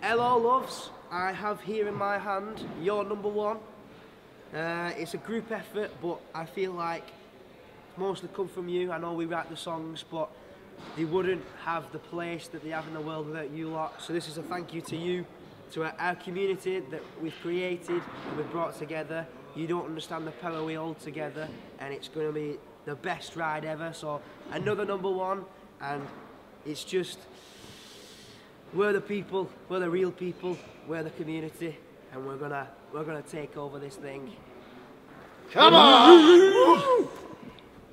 Hello loves, I have here in my hand your number one. It's a group effort, but I feel like it's mostly come from you. I know we write the songs, but they wouldn't have the place that they have in the world without you lot. So this is a thank you to you, to our community that we've created and we've brought together. You don't understand the power we hold together, and it's going to be the best ride ever. So another number one, and it's just, we're the people, we're the real people, we're the community, and we're gonna take over this thing. Come on!